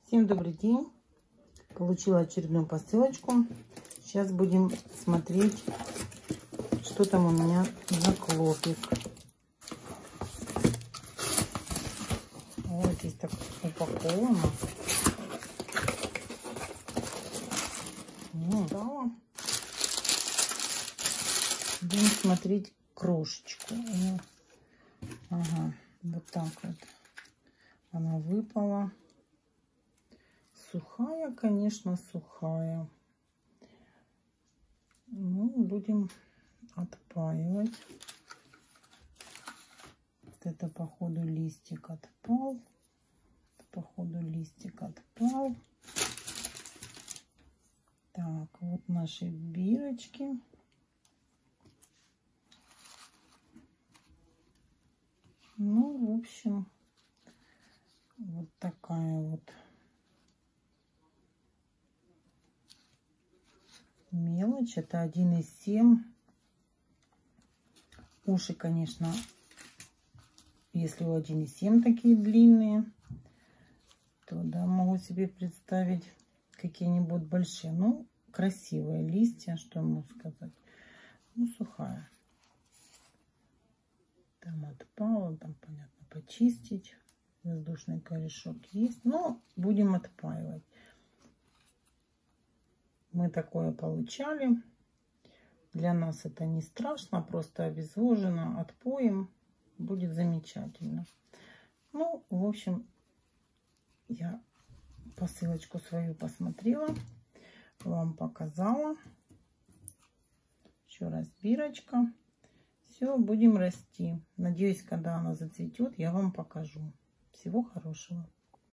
Всем добрый день. Получила очередную посылочку. Сейчас будем смотреть, что там у меня за клопик. Вот здесь так упаковано. Да. Будем смотреть крошечку. Ага, вот так вот она выпала. Сухая, конечно, сухая. Ну, будем отпаивать. Вот это, походу, листик отпал. Походу, листик отпал. Так, вот наши бирочки. Ну, в общем, вот такая вот мелочь. Это 1,7. Уши, конечно, если у 1,7 такие длинные, то да, могу себе представить какие-нибудь большие. Ну, красивые листья, что я могу сказать. Ну, сухая. Там отпала, там, понятно, почистить. Воздушный корешок есть. Но будем отпаивать. Мы такое получали. Для нас это не страшно. Просто обезвожено. Отпоем. Будет замечательно. Ну, в общем, я посылочку свою посмотрела. Вам показала. Еще раз бирочка. Все, будем расти. Надеюсь, когда она зацветет, я вам покажу. Всего хорошего.